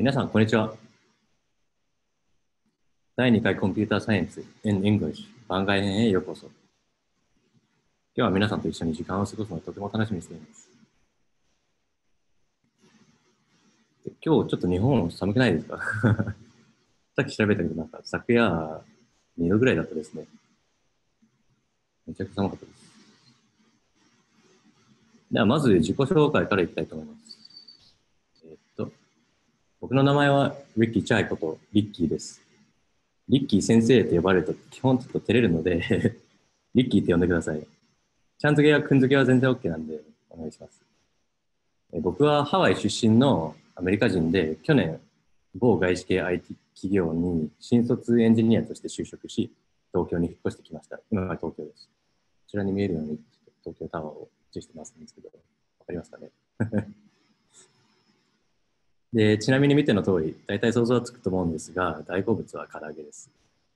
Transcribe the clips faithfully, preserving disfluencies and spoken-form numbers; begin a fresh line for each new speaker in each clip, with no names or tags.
皆さん、こんにちは。だいにかいコンピューターサイエンス in English 番外編へようこそ。今日は皆さんと一緒に時間を過ごすのをとても楽しみにしています。で今日ちょっと日本寒くないですか？さっき調べたけど、なんか昨夜にどぐらいだったですね。めちゃくちゃ寒かったです。では、まず自己紹介からいきたいと思います。えーっと、僕の名前はリッキー・チャイことリッキーです。リッキー先生と呼ばれると基本ちょっと照れるのでリッキーって呼んでください。ちゃん付けやくん付けは全然 OK なんでお願いします。僕はハワイ出身のアメリカ人で、去年、某外資系 アイティー 企業に新卒エンジニアとして就職し、東京に引っ越してきました。今は東京です。こちらに見えるように東京タワーを映してますんですけど、わかりますかね？で、ちなみに見ての通り、大体想像はつくと思うんですが、大好物は唐揚げです。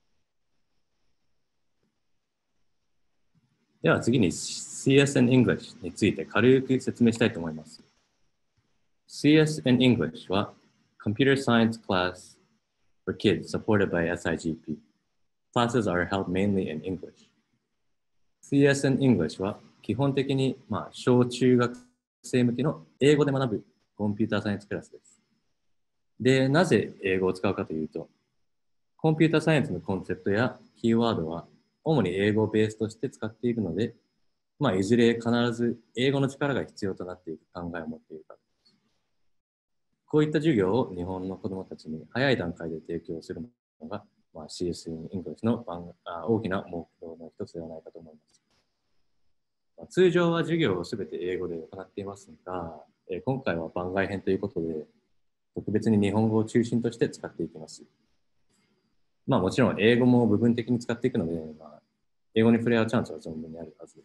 では次に シーエス and English について軽く説明したいと思います。シーエス and English は Computer Science Class for kids supported by エスアイジーピー. Classes are held mainly in English. シーエス and English は基本的に、まあ、小中学生向けの英語で学ぶコンピューターサイエンスクラスです。で、なぜ英語を使うかというと、コンピューターサイエンスのコンセプトやキーワードは主に英語をベースとして使っているので、まあ、いずれ必ず英語の力が必要となっていく考えを持っているからです。こういった授業を日本の子どもたちに早い段階で提供するのが、まあ、シーエス in English の大きな目標の一つではないかと思います。まあ、通常は授業をすべて英語で行っていますが、え今回は番外編ということで、特別に日本語を中心として使っていきます。まあもちろん英語も部分的に使っていくので、まあ、英語に触れ合うチャンスは存分にあるはずです。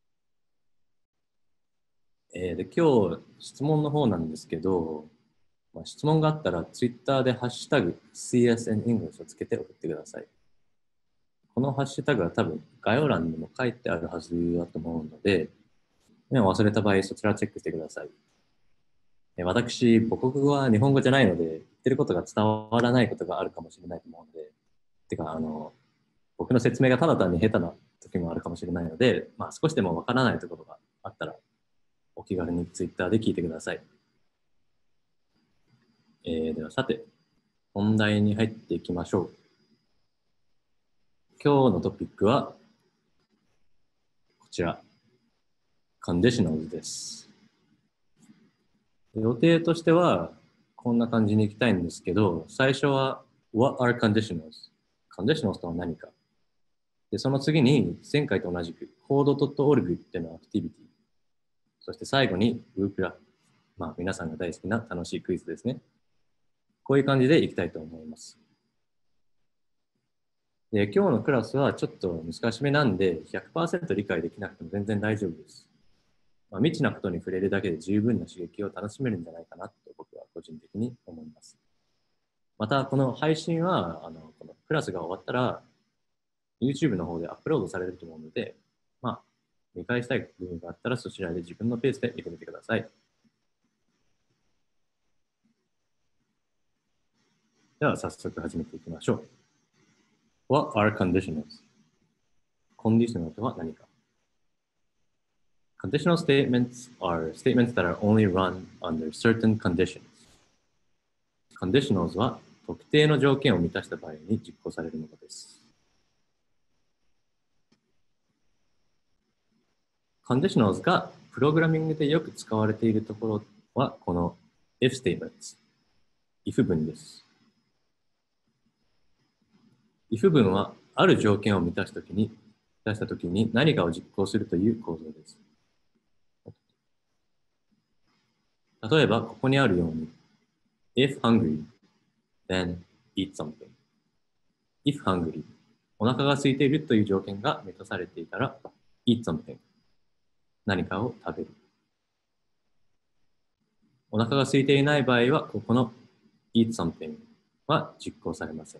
えー、で今日質問の方なんですけど、まあ、質問があったら Twitter でハッシュタグ シーエス and English をつけて送ってください。このハッシュタグは多分概要欄にも書いてあるはずだと思うので、忘れた場合そちらをチェックしてください。私、母国語は日本語じゃないので、言ってることが伝わらないことがあるかもしれないと思うので、てか、あの、僕の説明がただ単に下手な時もあるかもしれないので、まあ少しでもわからないところがあったら、お気軽にツイッターで聞いてください。えー、ではさて、本題に入っていきましょう。今日のトピックは、こちら、conditionals です。予定としては、こんな感じに行きたいんですけど、最初は、What are conditionals? conditionals とは何か。で、その次に、前回と同じく、コード ドットオルグ っていうのはアクティビティ。そして最後に、ウープラ。まあ、皆さんが大好きな楽しいクイズですね。こういう感じでいきたいと思います。で、今日のクラスはちょっと難しめなんで、ひゃくパーセント 理解できなくても全然大丈夫です。まあ、未知なことに触れるだけで十分な刺激を楽しめるんじゃないかなと僕は個人的に思います。また、この配信は、あの、このクラスが終わったら、YouTube の方でアップロードされると思うので、まあ、見返したい部分があったらそちらで自分のペースで見てみてください。では早速始めていきましょう。What are conditionals? コンディショナルとは何か。Conditional statements are statements that are only run under certain conditions. Conditionals は特定の条件を満たした場合に実行されるものです。Conditionals がプログラミングでよく使われているところはこの if statements、if 文です。if 文はある条件を満たすときに、満たしたときに何かを実行するという構造です。例えば、ここにあるように、if hungry, then eat something. if hungry, お腹が空いているという条件が満たされていたら、eat something. 何かを食べる。お腹が空いていない場合は、ここの eat something は実行されません。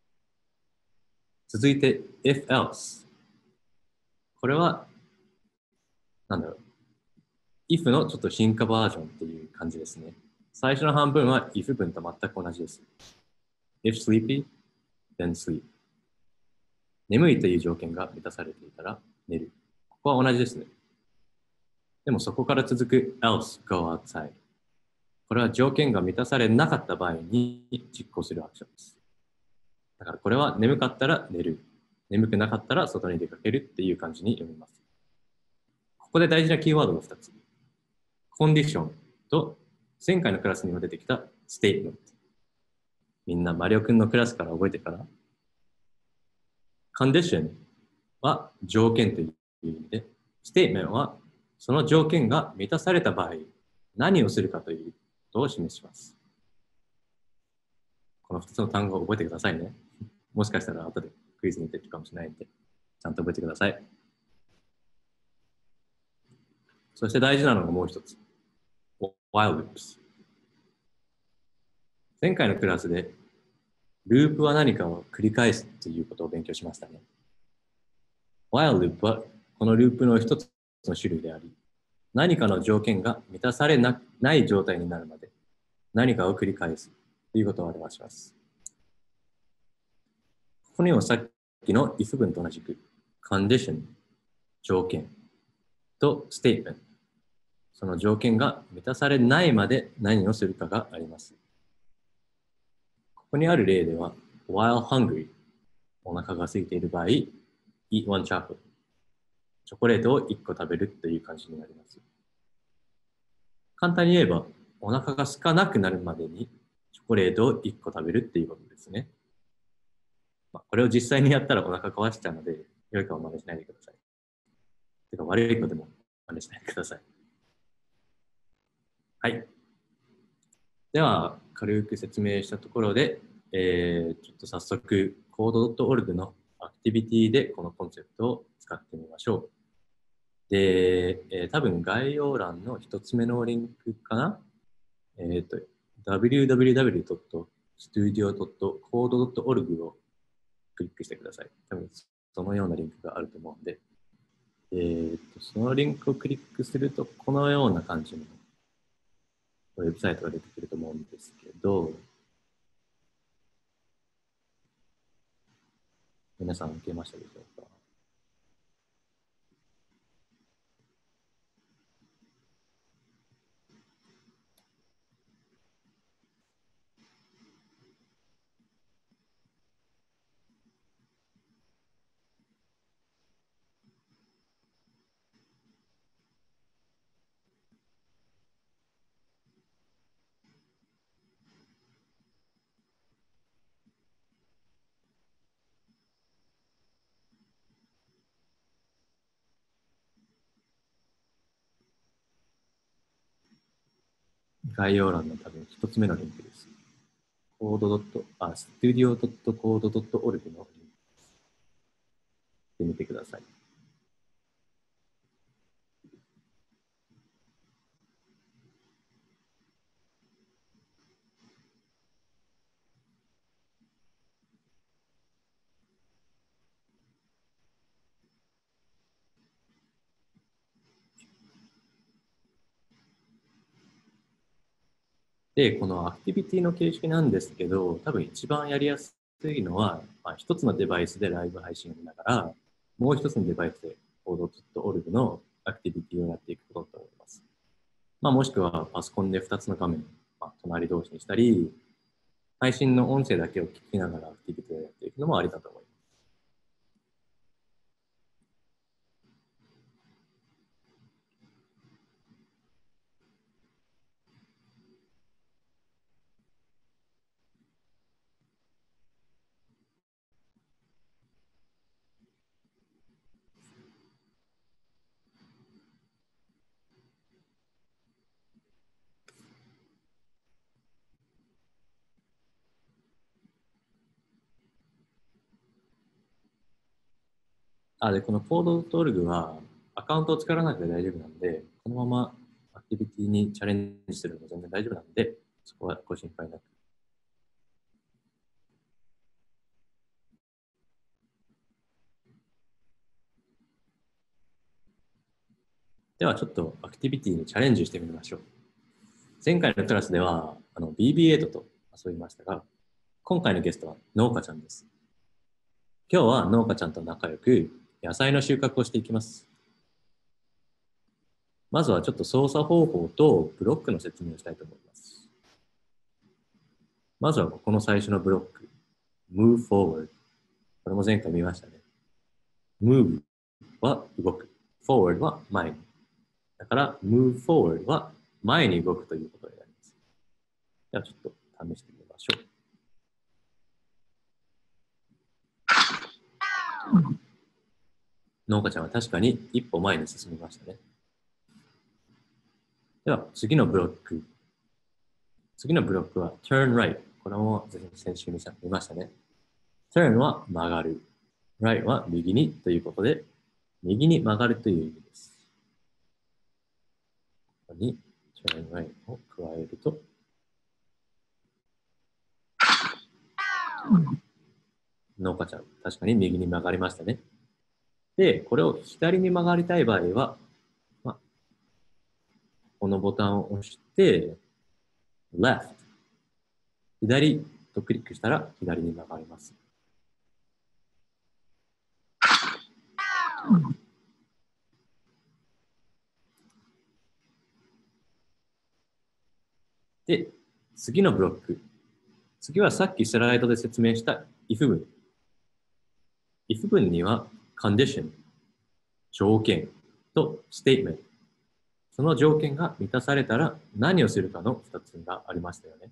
続いて、if else。これは、なんだろう。if のちょっと進化バージョンっていう感じですね。 最初の半分は if 文と全く同じです。if sleepy, then sleep。眠いという条件が満たされていたら寝る。ここは同じですね。でもそこから続く else go outside。これは条件が満たされなかった場合に実行するアクションです。だからこれは眠かったら寝る。眠くなかったら外に出かけるっていう感じに読みます。ここで大事なキーワードがふたつ。コンディションと前回のクラスにも出てきたステートメント。みんなマリオくんのクラスから覚えてるかな？コンディションは条件という意味で、ステートメントはその条件が満たされた場合、何をするかということを示します。このふたつの単語を覚えてくださいね。もしかしたら後でクイズに出てくるかもしれないので、ちゃんと覚えてください。そして大事なのがもう一つ。while loops。前回のクラスで、ループは何かを繰り返すということを勉強しましたね。while loop はこのループの一つの種類であり、何かの条件が満たされなない状態になるまで何かを繰り返すということを表します。ここにはさっきの if 文と同じく condition 条件と statement その条件が満たされないまで何をするかがあります。ここにある例では while hungry お腹が空いている場合 eat one chocolate チョコレートをいっこ食べるという感じになります。簡単に言えばお腹が空かなくなるまでにチョコレートをいっこ食べるっていうことですね。まあ、これを実際にやったらお腹壊しちゃうので、良いかは真似しないでください。てか悪い子でも真似しないでください。はい。では、軽く説明したところで、えー、ちょっと早速、コード ドットオルグ のアクティビティでこのコンセプトを使ってみましょう。で、えー、多分概要欄の一つ目のリンクかなえっ、ー、と、ダブリューダブリューダブリュードットスタジオドットコードドットオルグ をクリックしてください。多分そのようなリンクがあると思うんで、えー、とそのリンクをクリックすると、このような感じのウェブサイトが出てくると思うんですけど、皆さん受けましたでしょうか？概要欄の多分一つ目のリンクです。コードドット、あ、スタジオドットコードドットオルグ のリンクで見てください。で、このアクティビティの形式なんですけど、多分一番やりやすいのは、まあ、一つのデバイスでライブ配信を見ながら、もう一つのデバイスでコードドットオルグ のアクティビティをやっていくことだと思います。まあ、もしくはパソコンでふたつの画面を、まあ、隣同士にしたり、配信の音声だけを聞きながらアクティビティをやっていくのもありだと思います。あ、で、この コードドットオルグ はアカウントを作らなくて大丈夫なので、このままアクティビティにチャレンジするのも全然大丈夫なので、そこはご心配なく。ではちょっとアクティビティにチャレンジしてみましょう。 前回のクラスではあの ビービーエイト と遊びましたが、今回のゲストは農家ちゃんです。今日は農家ちゃんと仲良く野菜の収穫をしていきます。まずはちょっと操作方法とブロックの説明をしたいと思います。まずはここの最初のブロック、move forward。これも前回見ましたね。move は動く。forward は前に。だから move forward は前に動くということになります。ではちょっと試してみましょう。農家ちゃんは確かに一歩前に進みましたね。では次のブロック。次のブロックは turn right。これも先週見ましたね。turn は曲がる。right は右にということで、右に曲がるという意味です。ここに turn right を加えると、農家ちゃん、確かに右に曲がりましたね。で、これを左に曲がりたい場合は、まあ、このボタンを押して、left。左とクリックしたら左に曲がります。で、次のブロック。次はさっきスライドで説明した if 文。if 文には condition、条件と statement。その条件が満たされたら何をするかのふたつがありましたよね。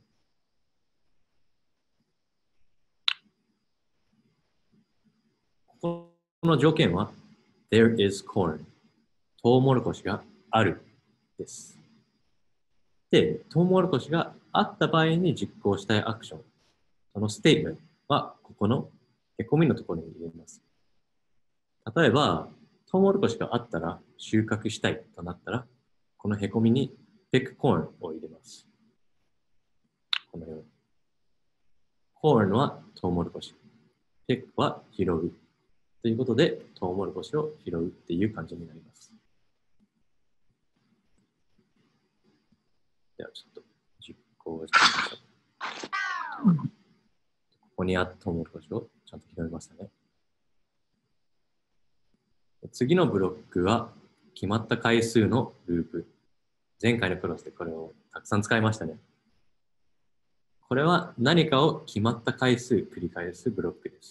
この条件は there is corn。トウモロコシがあるです。で、トウモロコシがあった場合に実行したいアクション。そのステートメントはここのへこみのところに入れます。例えば、トウモロコシがあったら収穫したいとなったら、このへこみにピックコーンを入れます。このように。コーンはトウモロコシ。ピックは拾う。ということで、トウモロコシを拾うっていう感じになります。ではちょっと実行してみましょう。ここにあったトウモロコシをちゃんと拾いましたね。次のブロックは決まった回数のループ。前回のクラスでこれをたくさん使いましたね。これは何かを決まった回数繰り返すブロックです。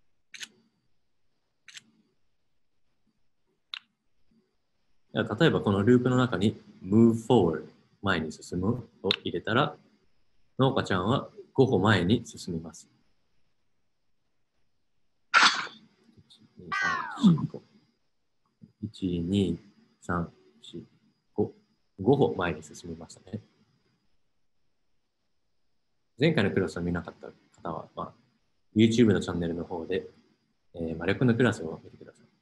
例えばこのループの中に move forward 前に進むを入れたら農家ちゃんはご歩前に進みます。いち、に、さん、よん、ご。ご歩前に進みましたね。前回のクラスを見なかった方は、まあ、YouTube のチャンネルの方で、えー、魔力のクラスを見てください。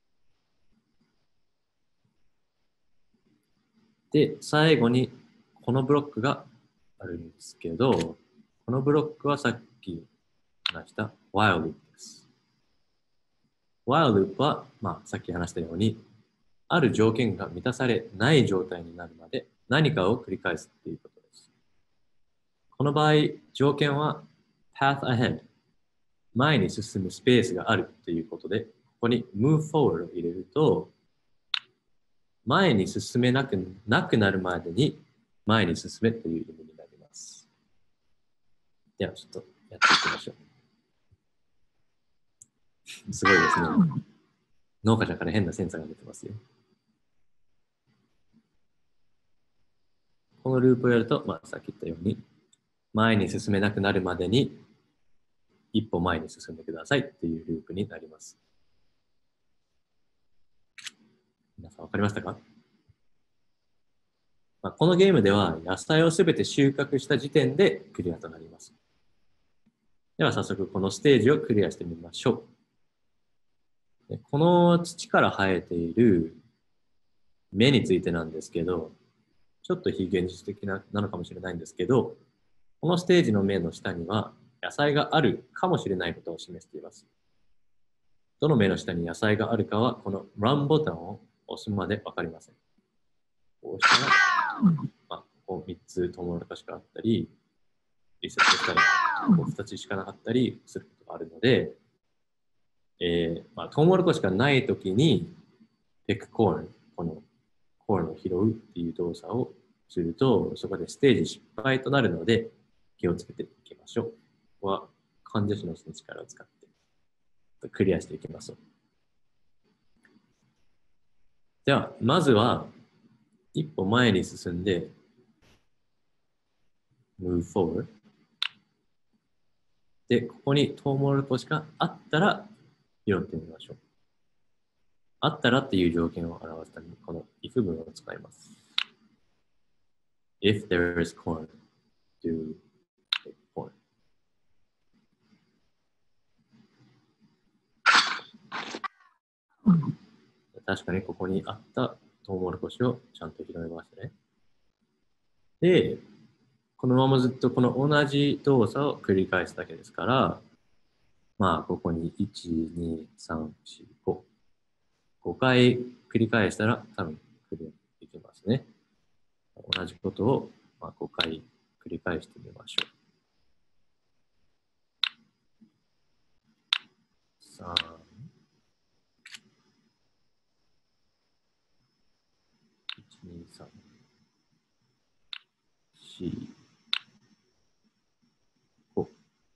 で、最後にこのブロックがあるんですけど、このブロックはさっき話した while loop です。while loop は、まあ、さっき話したように、ある条件が満たされない状態になるまで何かを繰り返すっていうことです。この場合、条件は path ahead。前に進むスペースがあるということで、ここに move forward を入れると、前に進めなくなくなるまでに前に進めという意味になります。ではちょっとやっていきましょう。すごいですね。農家ちゃんから変なセンサーが出てますよ。このループをやると、まあ、さっき言ったように、前に進めなくなるまでに一歩前に進んでくださいっていうループになります。皆さん分かりましたか？まあ、このゲームでは野菜をすべて収穫した時点でクリアとなります。では早速このステージをクリアしてみましょう。でこの土から生えている芽についてなんですけど、ちょっと非現実的ななのかもしれないんですけど、このステージの芽の下には野菜があるかもしれないことを示しています。どの芽の下に野菜があるかはこの Run ボタンを押すまでわかりません。こうしたら、まあ、ここうみっつトウモロコシがあったり、リセットしたらこうふたつしかなかったりすることがあるので、えーまあ、トウモロコシがないときに、ピックコーン、このコーンを拾うっていう動作をすると、そこでステージ失敗となるので、気をつけていきましょう。ここはコンディショナルの力を使ってクリアしていきます。では、まずは一歩前に進んで、move forward。で、ここにトウモロコシがあったら拾ってみましょう。あったらっていう条件を表すために、この if 文を使います。If there is corn, do pick corn. 確かにここにあったトウモロコシをちゃんと拾いましたね。で、このままずっとこの同じ動作を繰り返すだけですから、まあ、ここにいち、に、さん、よん、ご。ごかい繰り返したら多分クリアできますね。同じことをまあごかい繰り返してみましょう。さん、いち、に、さん、よん、ご。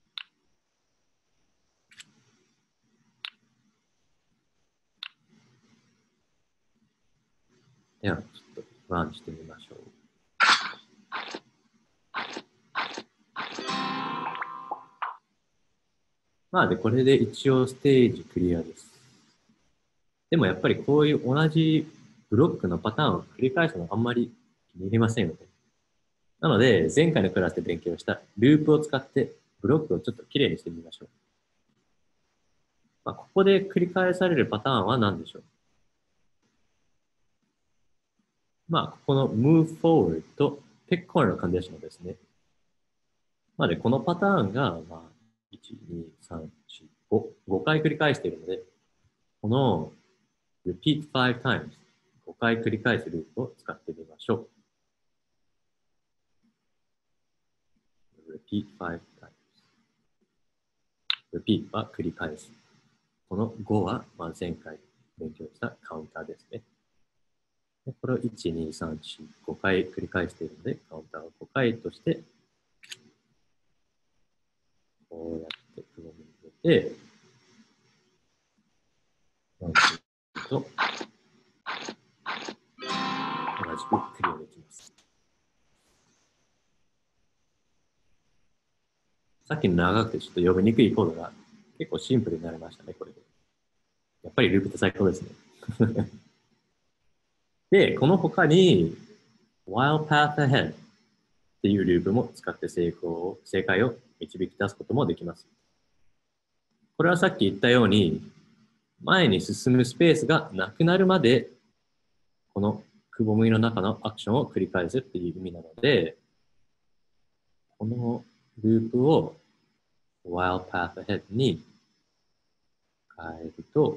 では、ちょっとランしてみましょう。まあで、これで一応ステージクリアです。でもやっぱりこういう同じブロックのパターンを繰り返すのはあんまり気に入りませんよね。なので、前回のクラスで勉強したループを使ってブロックをちょっときれいにしてみましょう。まあ、ここで繰り返されるパターンは何でしょう？まあ、ここの move forward と pick corner のコンディションですね。まあ、で、このパターンが、まあ、いち、に、さん、よん、ご、ごかい繰り返しているので、この repeat five times、ごかい繰り返すループを使ってみましょう。repeat five times。repeat は繰り返す。このごは、まあ、前回勉強したカウンターですね。これをいち、に、さん、よん、ごかい繰り返しているので、カウンターをごかいとして、こうやってくぼみ入れて、なんと、同じくクリアできます。さっきの長くてちょっと読みにくいコードが結構シンプルになりましたね、これで。やっぱりループって最高ですね。で、この他に、while path ahead っていうループも使って成功を、正解を導き出すこともできます。これはさっき言ったように、前に進むスペースがなくなるまで、このくぼみの中のアクションを繰り返すっていう意味なので、このループを while path ahead に変えると、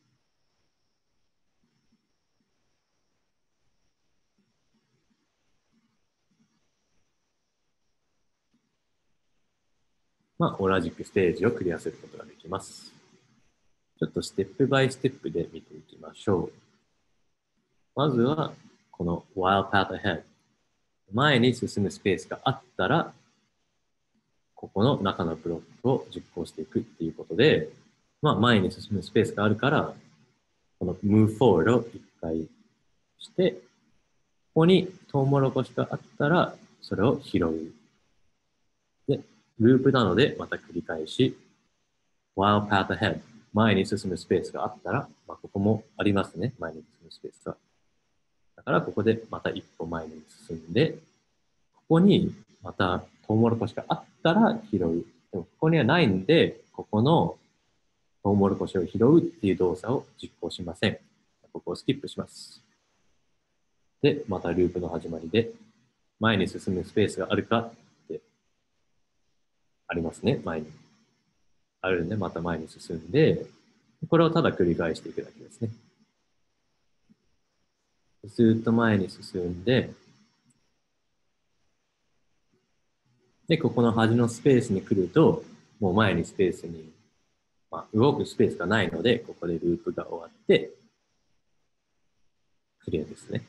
まあ、同じくステージをクリアすることができます。ちょっとステップバイステップで見ていきましょう。まずは、この while path ahead。前に進むスペースがあったら、ここの中のブロックを実行していくっていうことで、まあ、前に進むスペースがあるから、この move forward を一回して、ここにトウモロコシがあったら、それを拾う。で、ループなので、また繰り返し、while path ahead。前に進むスペースがあったら、まあ、ここもありますね。前に進むスペースが。だからここでまた一歩前に進んで、ここにまたトウモロコシがあったら拾う。でもここにはないんで、ここのトウモロコシを拾うっていう動作を実行しません。ここをスキップします。で、またループの始まりで、前に進むスペースがあるかってありますね。前に。あるんで、また前に進んで、これをただ繰り返していくだけですね。ずっと前に進んで、 で、ここの端のスペースに来ると、もう前にスペースに、まあ、動くスペースがないので、ここでループが終わって、クリアですね。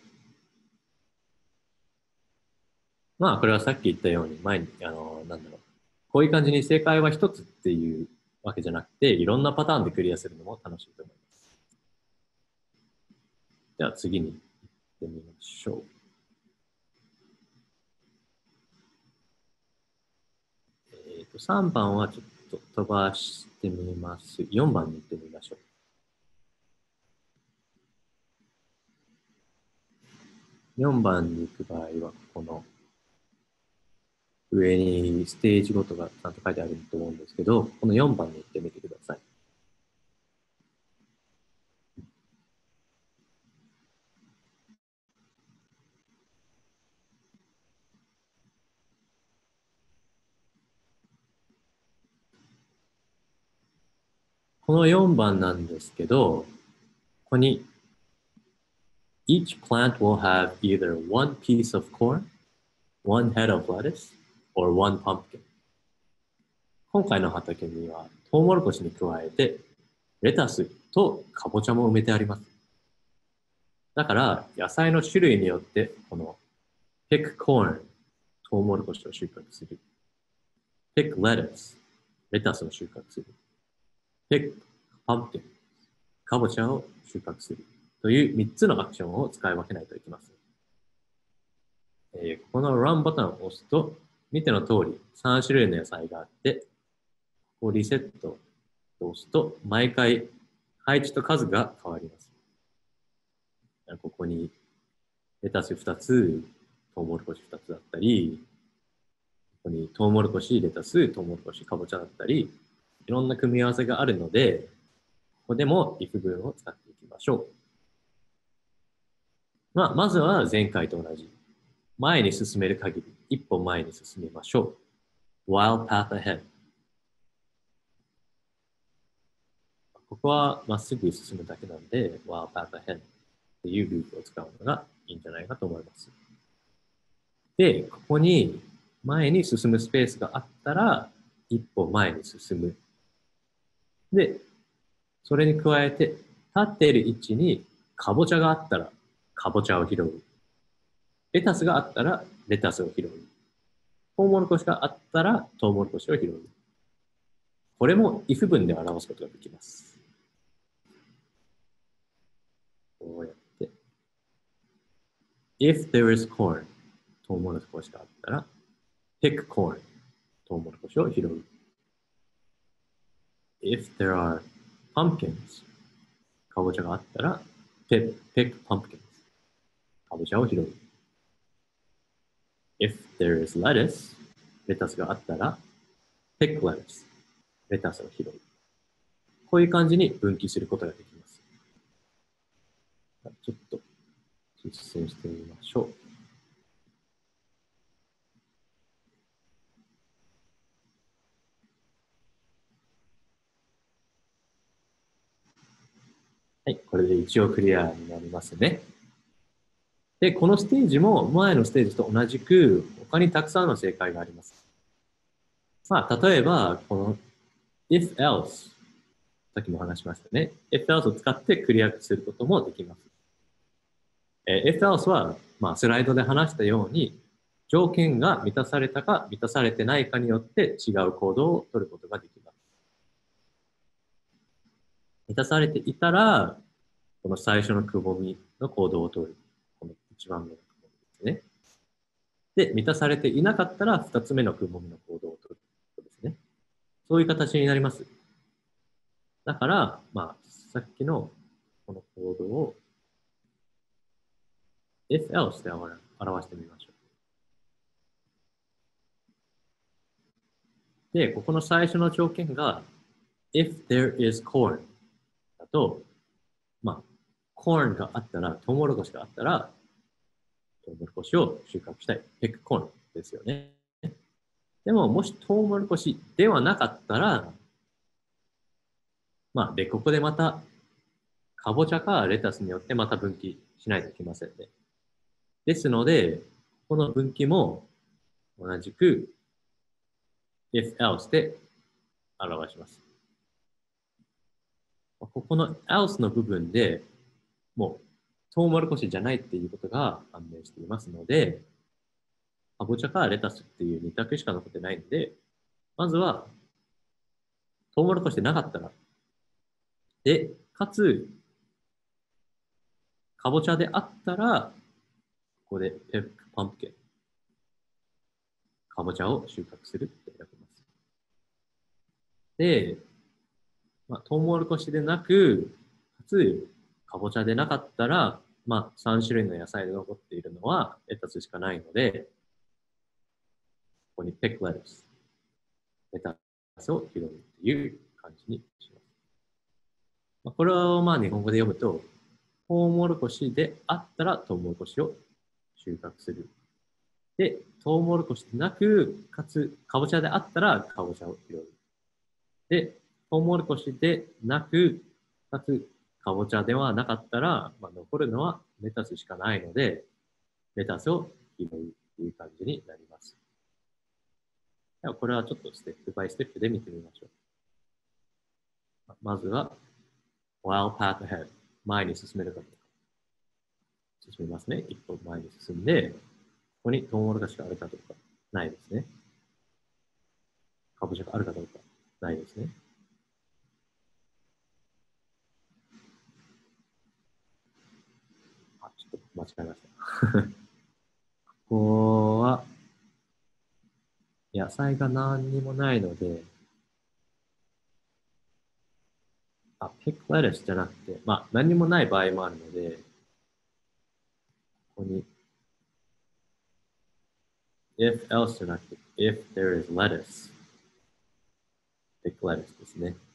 まあ、これはさっき言ったように、前に、あの、なんだろう。こういう感じに正解は一つっていうわけじゃなくて、いろんなパターンでクリアするのも楽しいと思います。では次に行ってみましょう。えっと、さんばんはちょっと飛ばしてみます。よんばんに行ってみましょう。よんばんに行く場合は、この上にステージごとがちゃんと書いてあると思うんですけど、このよんばんに行ってみてください。このよんばんなんですけど、ここに Each plant will have either one piece of corn, one head of lettuce, or one pumpkin. 今回の畑にはトウモロコシに加えてレタスとカボチャも埋めてあります。だから野菜の種類によってこの pick corn トウモロコシを収穫する。pick lettuce レタスを収穫する。pick pumpkin カボチャを収穫する。というみっつのアクションを使い分けないといけません。えー、この Run ボタンを押すと、見ての通りさん種類の野菜があって、ここリセットを押すと、毎回配置と数が変わります。ここにレタスふたつ、トウモロコシふたつだったり、ここにトウモロコシ、レタス、トウモロコシ、かぼちゃだったり、いろんな組み合わせがあるので、ここでも if 文を使っていきましょう。まあ、まずは前回と同じ。前に進める限り、一歩前に進みましょう。while path ahead。ここはまっすぐ進むだけなので、while path ahead というループを使うのがいいんじゃないかと思います。で、ここに前に進むスペースがあったら、一歩前に進む。で、それに加えて、立っている位置にかぼちゃがあったら、かぼちゃを拾う。レタスがあったら、レタスを拾う。トウモロコシがあったら、トウモロコシを拾う。これも if 文で表すことができます。こうやって。If there is corn, トウモロコシがあったら、pick corn, トウモロコシを拾う。If there are pumpkins, かぼちゃがあったら、pick, pick pumpkins, かぼちゃを拾う。If there is lettuce, レタスがあったら、pick lettuce, レタスを拾う。こういう感じに分岐することができます。ちょっと実践してみましょう。はい、これで一応クリアになりますね。で、このステージも前のステージと同じく他にたくさんの正解があります。まあ、例えば、この if else、さっきも話しましたね。if else を使ってクリアすることもできます。えー、if else は、まあ、スライドで話したように、条件が満たされたか満たされてないかによって違う行動を取ることができます。満たされていたら、この最初のくぼみの行動を取る。この一番目のくぼみですね。で、満たされていなかったら、二つ目のくぼみの行動を取ることですね。そういう形になります。だから、まあ、さっきのこの行動を if else で表してみましょう。で、ここの最初の条件が if there is corn だと、まあ、corn があったら、トウモロコシがあったら、トウモロコシを収穫したい。pick corn ですよね。でも、もしトウモロコシではなかったら、まあ、で、ここでまた、かぼちゃかレタスによってまた分岐しないといけませんね。ですので、この分岐も同じく if else で表します。ここの else の部分でもうトウモロコシじゃないっていうことが判明していますので、かぼちゃかレタスっていうに択しか残ってないので、まずはトウモロコシでなかったら、で、かつ、かぼちゃであったら、ここでペックパンプキン、かぼちゃを収穫するって選びます。で、まあ、トウモロコシでなく、かつ、かぼちゃでなかったら、まあ、さん種類の野菜で残っているのはレタスしかないので、ここにペックレタス、レタスを拾うっていう感じにします。まあ、これをまあ日本語で読むと、トウモロコシであったらトウモロコシを収穫する。で、トウモロコシでなく、かつ、かぼちゃであったらかぼちゃを拾う。で、トウモロコシでなく、かつ、かぼちゃではなかったら、まあ、残るのはレタスしかないので、レタスを拾うという感じになります。ではこれはちょっとステップバイステップで見てみましょう。まずは、while path ahead。前に進めるかどうか。進みますね。一歩前に進んで、ここにトウモロコシがあるかどうか。ないですね。かぼちゃがあるかどうか。ないですね。あ、ちょっと間違えました。ここは、野菜が何にもないので、あ、ピックレタスじゃなくて、まあ、何にもない場合もあるので、ここに、if else じゃなくて、if there is lettuce、ピックレタスですね。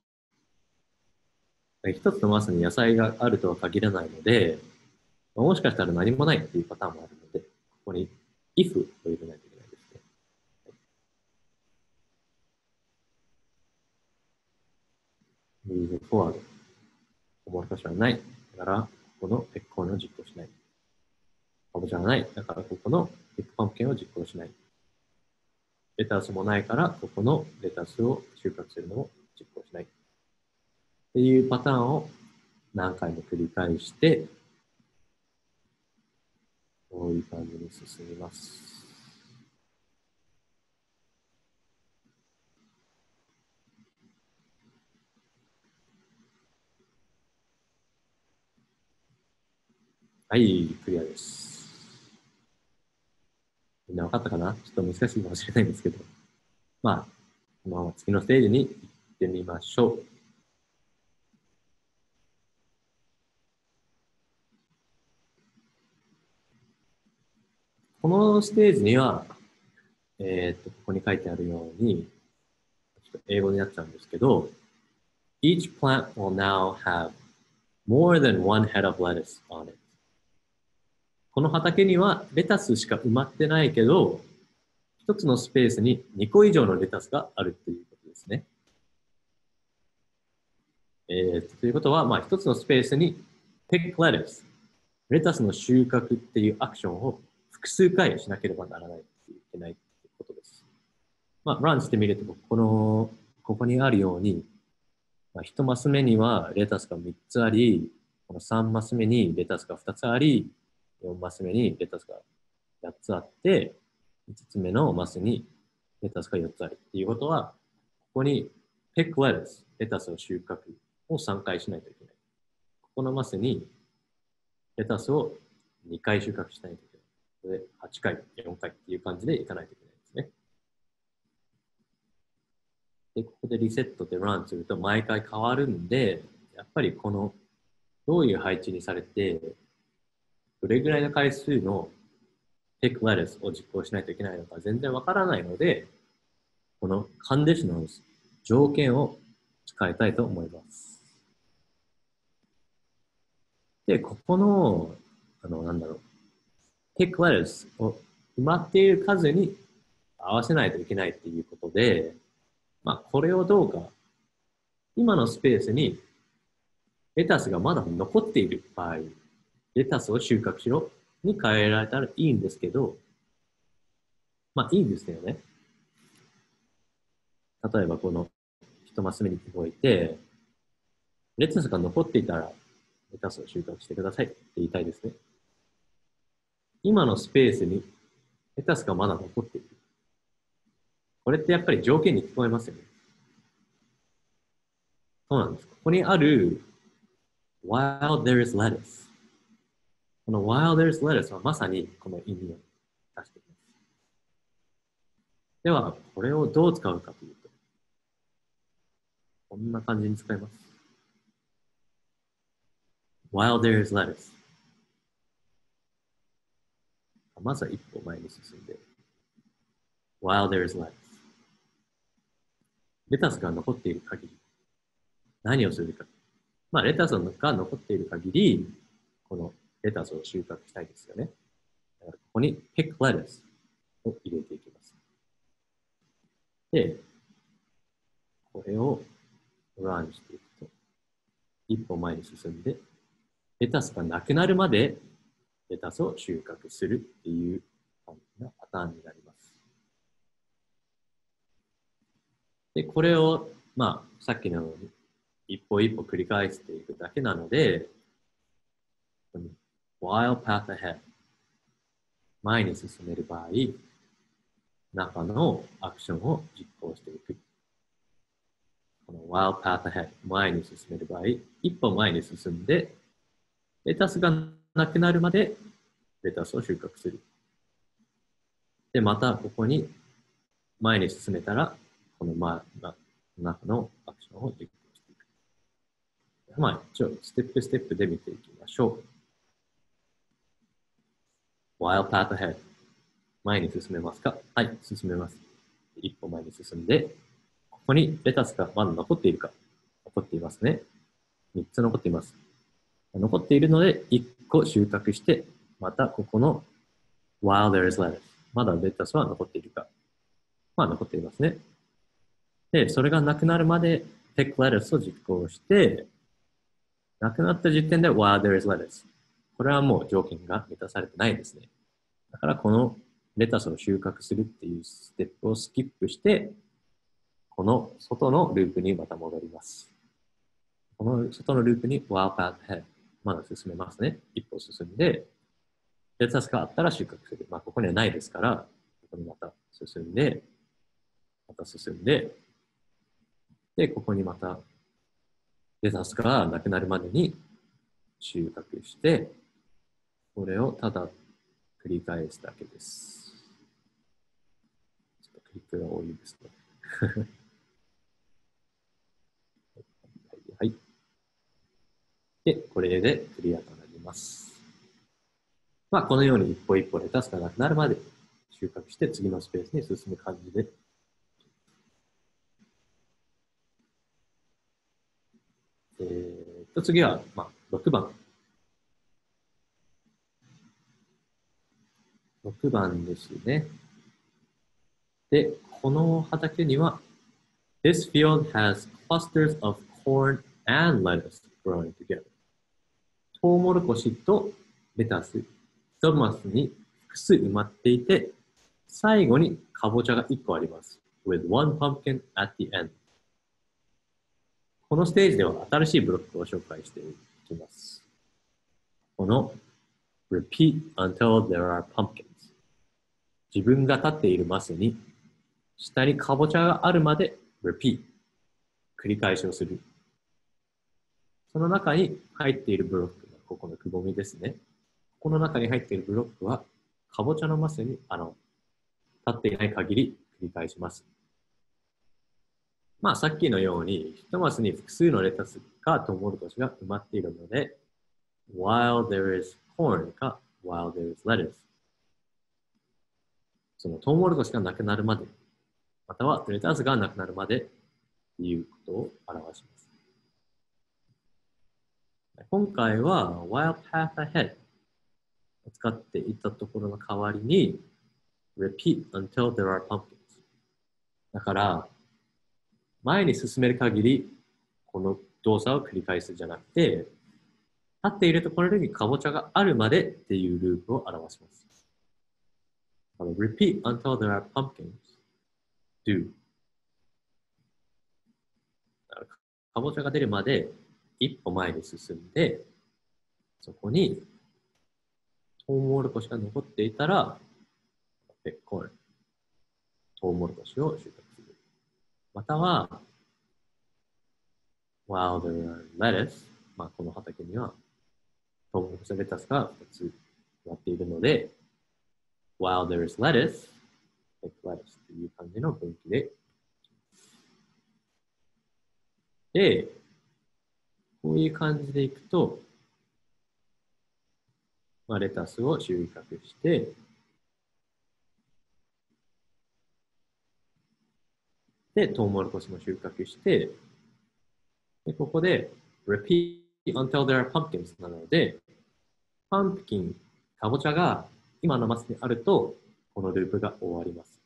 一つのマスに野菜があるとは限らないので、もしかしたら何もないっていうパターンもあるので、ここに if を入れないといけないですね。moving forward。トウモロコシはない。だから、ここのペッコーンを実行しない。かぼちゃはない。だから、ここのペックパンプキンを実行しない。レタスもないから、ここのレタスを収穫するのを実行しない。っていうパターンを何回も繰り返して、こういう感じに進みます。はい、クリアです。みんな分かったかな？ちょっと難しいかもしれないんですけど。まあ、このまま次のステージに行ってみましょう。このステージには、えっと、ここに書いてあるように、ちょっと英語になっちゃうんですけど、Each plant will now have more than one head of lettuce on it. この畑にはレタスしか埋まってないけど、一つのスペースににこ以上のレタスがあるっていうことですね。えー、ということは、まあ、一つのスペースに pick lettuce、レタスの収穫っていうアクションを複数回しなければならないといけないということです。まあ、ランしてみると、この、ここにあるように、まあ、いちマス目にはレタスがみっつあり、このさんマス目にレタスがふたつあり、よんマス目にレタスがやっつあって、いつつめのマスにレタスがよっつありっていうことは、ここに pick lettuce、レタスを収穫をさんかいしないといけない。ここのマスにレタスをにかい収穫しないといけない。ではちかい、よんかいっていう感じでいかないといけないですね。で、ここでリセットでランすると毎回変わるんで、やっぱりこのどういう配置にされて、どれぐらいの回数の pick lettuce を実行しないといけないのか全然わからないので、この conditionals 条件を使いたいと思います。で、ここの、あの、なんだろう、pick lettuce を埋まっている数に合わせないといけないっていうことで、まあ、これをどうか、今のスペースにレタスがまだ残っている場合、レタスを収穫しろに変えられたらいいんですけど、まあいいんですよね。 例えばこの一マス目に動いて、レタスが残っていたら、レタスを収穫してくださいって言いたいですね。今のスペースにレタスがまだ残っている。これってやっぱり条件に聞こえますよね。そうなんです。ここにある while there is lettuce。この while there is lettuce はまさにこの意味を出しています。では、これをどう使うかというと、こんな感じに使います。while there is lettuce。まずは一歩前に進んで、while there is lettuce。レタスが残っている限り、何をするか。まあ、レタスが残っている限り、このレタスを収穫したいですよね。だからここに pick lettuce を入れていきます。で、これを run していくと、一歩前に進んで、レタスがなくなるまでレタスを収穫するっていう感じなパターンになります。で、これを、まあ、さっきのように一歩一歩繰り返していくだけなので、while path ahead 前に進める場合、中のアクションを実行していく。この while path ahead 前に進める場合、一歩前に進んで、レタスがなくなるまでレタスを収穫する。で、またここに前に進めたら、この前の中のアクションを実行していく。まあ、一応、ステップステップで見ていきましょう。while path ahead 前に進めますか？はい、進めます。一歩前に進んで、ここにレタスがまだ残っているか？残っていますね。三つ残っています。残っているので、一個収穫して、またここの while there is lettuce まだレタスは残っているか？まあ残っていますね。で、それがなくなるまで pick lettuce を実行して、なくなった時点で while there is lettuce これはもう条件が満たされてないですね。だからこのレタスを収穫するっていうステップをスキップして、この外のループにまた戻ります。この外のループに while path ahead まだ進めますね。一歩進んで、レタスがあったら収穫する。まあここにはないですから、ここにまた進んで、また進んで、で、ここにまたレタスがなくなるまでに収穫して、これをただ繰り返すだけです。ちょっとクリックが多いですね。はい。で、これでクリアとなります。まあ、このように一歩一歩レタスがなくなるまで収穫して次のスペースに進む感じで。えー、と次は、まあ、ろくばん。ろくばんですね。で、この畑には、This field has clusters of corn and lettuce growing together. トウモロコシとレタス、一マスに複数埋まっていて、最後にかぼちゃがいっこあります。with one pumpkin at the end. このステージでは新しいブロックを紹介していきます。この repeat until there are pumpkins。自分が立っているマスに下にかぼちゃがあるまで repeat。繰り返しをする。その中に入っているブロックがここのくぼみですね。ここの中に入っているブロックはかぼちゃのマスにあの立っていない限り繰り返します。まあさっきのように一マスに複数のレタスかトウモロコシが埋まっているので while there is corn か while there is lettuce そのトウモロコシがなくなるまでまたはレタスがなくなるまでということを表します。今回は while path ahead を使っていったところの代わりに repeat until there are pumpkins だから前に進める限りこの動作を繰り返すんじゃなくて立っているところにかぼちゃがあるまでっていうループを表します。repeat until there are pumpkins do かぼちゃが出るまで一歩前に進んで、そこにトウモロコシが残っていたら、ペッコーン、トウモロコシを収穫する。または、while there are lettuce、まあ、この畑にはトウモロコシとレタスがふたつなっているので、while there is lettuce、peck lettuce という感じの分岐で、で、こういう感じでいくと、まあ、レタスを収穫して、で、トウモロコシも収穫して、でここで repeat until there are pumpkins なので、パンプキン、かぼちゃが今のマスにあると、このループが終わります。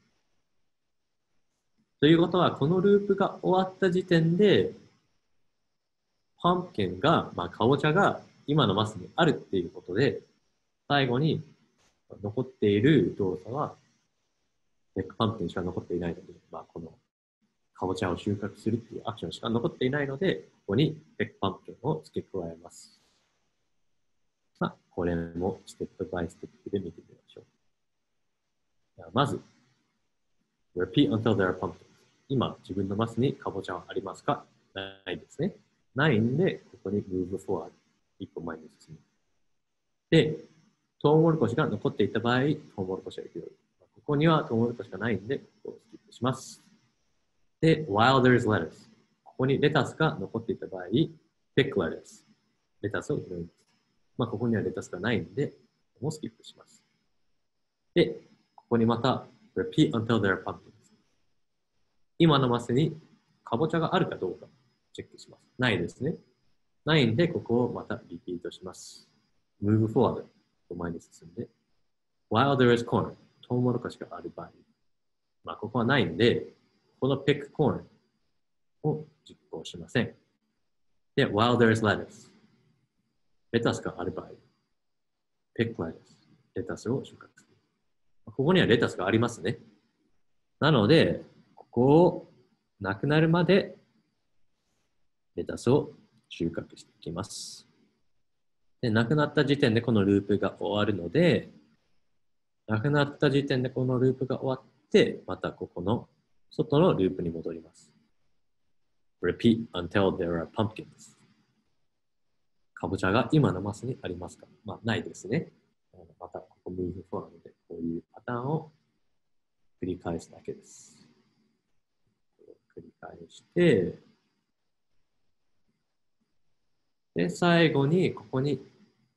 ということは、このループが終わった時点で、パンプキンが、まあ、かぼちゃが今のマスにあるっていうことで、最後に残っている動作は、ペックパンプキンしか残っていないので、まあ、このかぼちゃを収穫するっていうアクションしか残っていないので、ここにペックパンプキンを付け加えます。まあ、これもステップバイステップで見てみましょう。まず、repeat until there are pumpkins。今、自分のマスにかぼちゃはありますか？ないですね。ないんで、ここに move forward。一歩前に進む。で、トウモロコシが残っていた場合、トウモロコシを拾う。ここにはトウモロコシがないんで、ここをスキップします。で、while there is lettuce。ここにレタスが残っていた場合、pick lettuce。レタスを拾います。まあ、ここにはレタスがないんで、ここもスキップします。で、ここにまた、repeat until there are pumpkins。今のマスにかぼちゃがあるかどうかチェックします。ないですね。ないんで、ここをまたリピートします。move forward。前に進んで。while there is corn。トウモロコシがある場合。まあ、ここはないんで、この pick corn を実行しません。で、while there is lettuce。レタスがある場合。pick lettuce。レタスを収穫する。ここにはレタスがありますね。なので、ここをなくなるまでレタスを収穫していきます。で、なくなった時点でこのループが終わるので、なくなった時点でこのループが終わって、またここの外のループに戻ります。repeat until there are pumpkins。かぼちゃが今のマスにありますか？まあ、ないですね。またここ move forward でこういうパターンを繰り返すだけです。繰り返して、で、最後にここに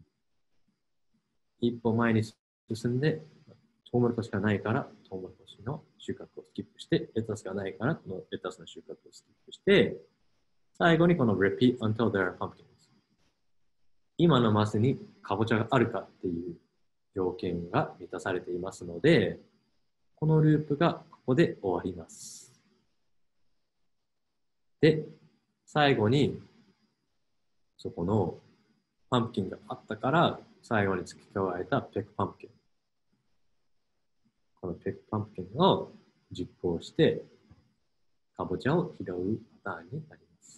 一歩前に進んで、トウモロコシがないから、トウモロコシの収穫をスキップして、レタスがないから、このレタスの収穫をスキップして、最後にこの repeat until there are pumpkins。今のマスにかぼちゃがあるかっていう条件が満たされていますので、このループがここで終わります。で、最後に、そこのパンプキンがあったから、最後に付け加えたペックパンプキン。このペックパンプキンを実行して、かぼちゃを拾うパターンになります。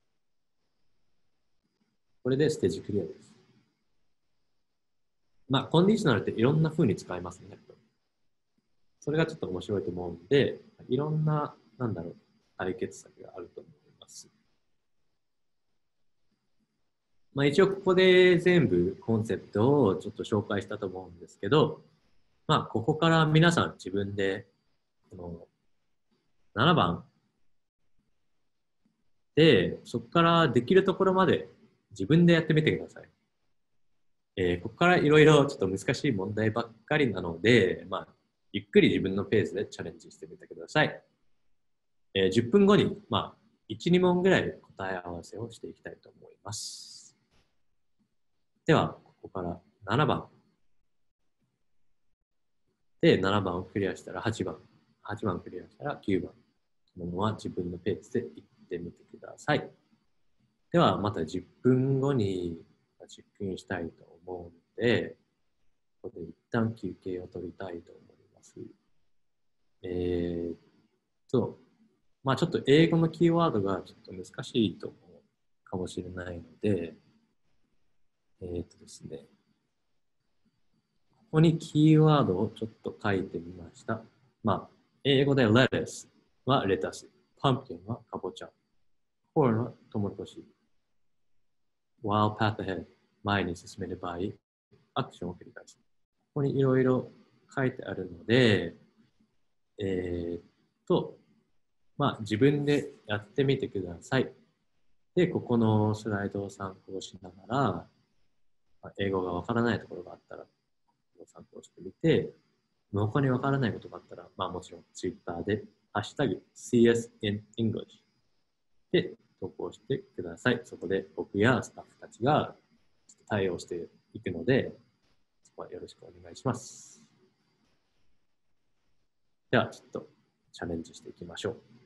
これでステージクリアです。まあ、コンディショナルっていろんな風に使えますね。それがちょっと面白いと思うんで、いろんな、なんだろう、解決策があると思います。まあ、一応ここで全部コンセプトをちょっと紹介したと思うんですけど、まあ、ここから皆さん自分で、このななばんで、そこからできるところまで自分でやってみてください。えー、ここからいろいろちょっと難しい問題ばっかりなので、まあ、ゆっくり自分のペースでチャレンジしてみてください。えー、じゅっぷんごに、まあ、いち、に問ぐらい答え合わせをしていきたいと思います。では、ここからななばん。で、ななばんをクリアしたらはちばん。はちばんクリアしたらきゅうばん。ものは自分のペースで行ってみてください。では、またじゅっぷんごにチェックインしたいと思うので、ここで一旦休憩を取りたいと思います。えーっと、 まあちょっと英語のキーワードがちょっと難しいと思うかもしれないので、えっとですね、ここにキーワードをちょっと書いてみました。まあ、英語で lettuce はレタス、pumpkin はかぼちゃ、corn はトウモロコシ、while path ahead 前に進める場合、アクションを繰り返す。ここにいろいろ書いてあるので、えー、っと、まあ自分でやってみてください。で、ここのスライドを参考しながら、まあ、英語がわからないところがあったら、参考してみて、他にわからないことがあったら、まあもちろん Twitter で、ハッシュタグ シーエス in English で投稿してください。そこで僕やスタッフたちが対応していくので、そこはよろしくお願いします。では、ちょっとチャレンジしていきましょう。